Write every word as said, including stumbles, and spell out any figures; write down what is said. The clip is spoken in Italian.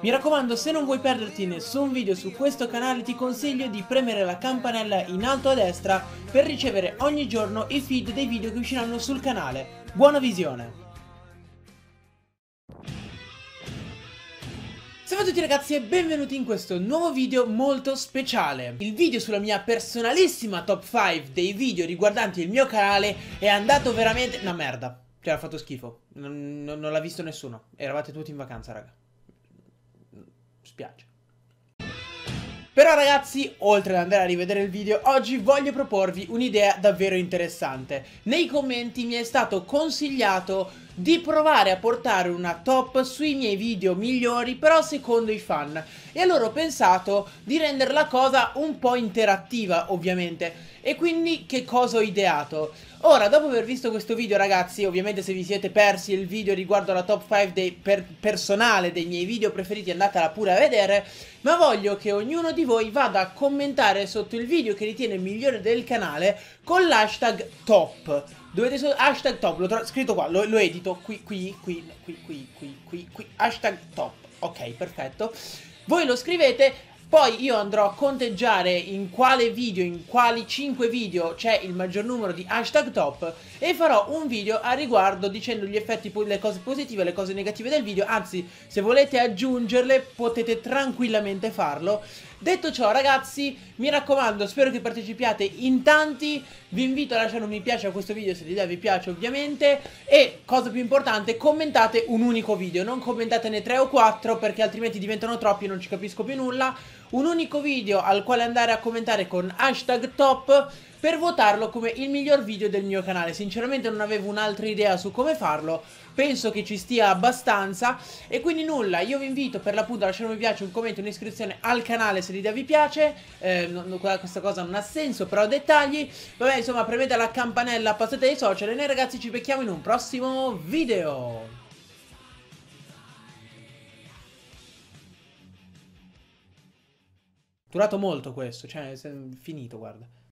Mi raccomando, se non vuoi perderti nessun video su questo canale ti consiglio di premere la campanella in alto a destra per ricevere ogni giorno i feed dei video che usciranno sul canale. Buona visione! Salve a tutti ragazzi e benvenuti in questo nuovo video molto speciale. Il video sulla mia personalissima top cinque dei video riguardanti il mio canale è andato veramente una merda. Cioè ha fatto schifo, non, non, non l'ha visto nessuno. Eravate tutti in vacanza raga. Spiace. Però ragazzi, oltre ad andare a rivedere il video, oggi voglio proporvi un'idea davvero interessante. Nei commenti mi è stato consigliato di provare a portare una top sui miei video migliori, però secondo i fan. E allora ho pensato di rendere la cosa un po' interattiva, ovviamente. E quindi che cosa ho ideato? Ora, dopo aver visto questo video ragazzi, ovviamente se vi siete persi il video riguardo alla top cinque dei per personale dei miei video preferiti andatela pure a vedere, ma voglio che ognuno di voi vada a commentare sotto il video che ritiene migliore del canale con l'hashtag top. Dovete solo hashtag top, l'ho scritto qua, lo, lo edito qui, qui, qui, qui, qui, qui, qui, qui, hashtag top. Ok, perfetto. Voi lo scrivete. Poi io andrò a conteggiare in quale video, in quali cinque video c'è il maggior numero di hashtag top e farò un video a riguardo dicendo gli effetti, le cose positive e le cose negative del video. Anzi, se volete aggiungerle potete tranquillamente farlo. Detto ciò ragazzi, mi raccomando, spero che partecipiate in tanti. Vi invito a lasciare un mi piace a questo video se l'idea vi piace ovviamente. E, cosa più importante, commentate un unico video. Non commentatene tre o quattro perché altrimenti diventano troppi e non ci capisco più nulla. Un unico video al quale andare a commentare con hashtag top per votarlo come il miglior video del mio canale. Sinceramente non avevo un'altra idea su come farlo, penso che ci stia abbastanza. E quindi nulla, io vi invito per l'appunto a lasciare un mi piace, un commento, un'iscrizione al canale se l'idea vi piace. eh, non, Questa cosa non ha senso, però dettagli. Vabbè insomma, premete la campanella, passate ai social e noi ragazzi ci becchiamo in un prossimo video. Durato molto questo, cioè è finito, guarda.